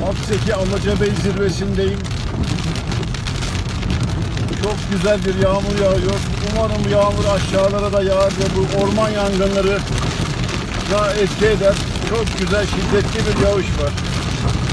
Akseki Alaca Bey zirvesindeyim. Çok güzel bir yağmur yağıyor. Umarım yağmur aşağılara da yağar ve bu orman yangınları da etki eder. Çok güzel, şiddetli bir yağış var.